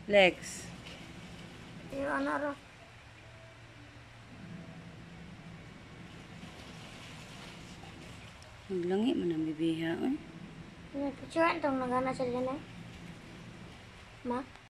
Lex. Iyo ana ro. Naglangi man ang bibiha. Picture tong nagana sa diyan eh. Ma.